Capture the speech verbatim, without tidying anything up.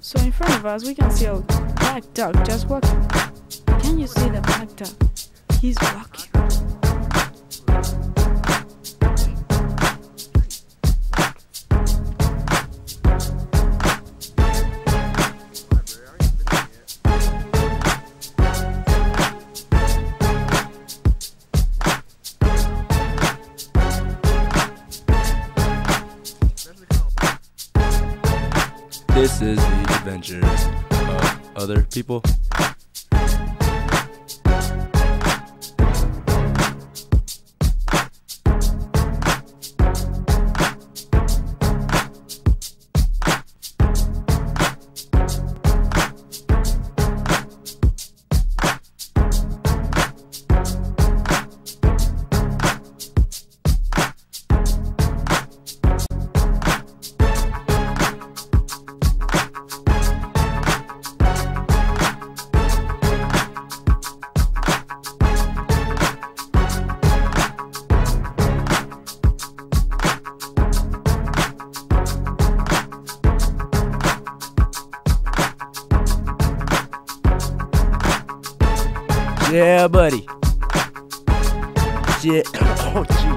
So in front of us, we can see a black dog just walking. Can you see the black dog? He's walking. This is the adventures of other people. Yeah, buddy. Yeah. Oh,